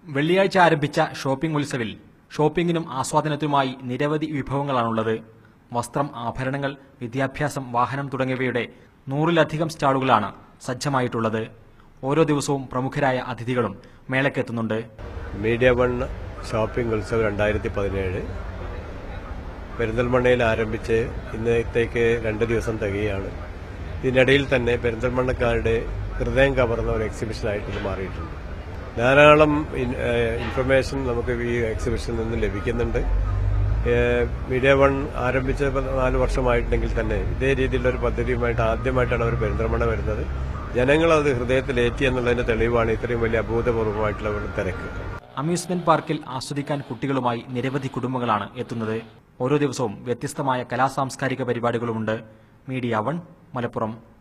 വെള്ളിയാഴ്ച ആരംഭിച്ച ഷോപ്പിംഗ് ഉത്സവിൽ ഷോപ്പിംഗിനും ആസ്വാദനത്തിനുമായി നിരവധി വിഭവങ്ങളാണുള്ളത്. വസ്ത്രം, ആഭരണങ്ങൾ, വിദ്യാഭ്യാസം, വാഹനം തുടങ്ങിയവയുടെ 100-ലധികം സ്റ്റാളുകളാണ് സജ്ജമായിട്ടുള്ളത്. ഓരോ ദിവസവും പ്രമുഖരായ അതിഥികളും മേളയ്ക്കെത്തുന്നുണ്ട്. മീഡിയ വൺ ഷോപ്പിംഗ് ഉത്സവ് 2017 പെരിന്തൽമണ്ണയിൽ ആരംഭിച്ച് ഇന്നത്തേക്ക് 2 ദിവസം തികയാണ്. ഇതിനിടയിൽ തന്നെ പെരിന്തൽമണ്ണക്കാരുടെ ഹൃദയം കവർന്ന ഒരു എക്സിബിഷനായിട്ട് ഇത് മാറിയിട്ടുണ്ട്. ധാരാളം ഇൻഫർമേഷൻ നമുക്ക് ഈ എക്സിബിഷനിൽ നിന്ന് ലഭിക്കുന്നുണ്ട്. മീഡിയ വൺ ആരംഭിച്ച 4 വർഷമായിട്ടുണ്ടെങ്കിൽ തന്നെ ഇതേ രീതിയിലുള്ള ഒരു പദ്ധതിയുമായിട്ട് ആദ്യമായിട്ടാണ് അവർ പെരിന്തൽമണ്ണ വരുന്നത്. ജനങ്ങളത് ഹൃദയത്തിലേറ്റി എന്നുള്ളതിന്റെ തെളിവാണ് ഇത്രയും വലിയ അഭൂതപൂർവമായിട്ടുള്ള ഒരു തിരക്ക്. അമ്യൂസ്മെന്റ് പാർക്കിൽ ആസ്വദിക്കാൻ കുട്ടികളുമായി നിരവധി കുടുംബങ്ങളാണ് എത്തുന്നത്. ഓരോ ദിവസവും വ്യത്യസ്തമായ കലാസാംസ്കാരിക പരിപാടികളുമുണ്ട്. Media one, Malappuram.